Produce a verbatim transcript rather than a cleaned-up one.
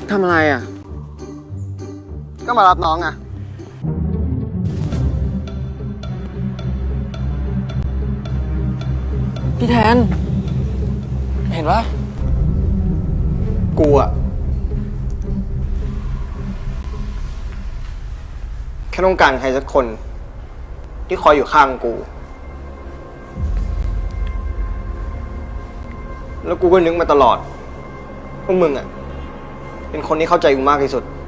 ทำอะไรอ่ะก็มารับน้องอ่ะพี่แทนเห็นปะกูอ่ะแค่ต้องการใครสักคนที่คอยอยู่ข้างกูแล้วกูก็นึกมาตลอดว่ามึงอ่ะเป็นคนที่เข้าใจกูมากที่สุด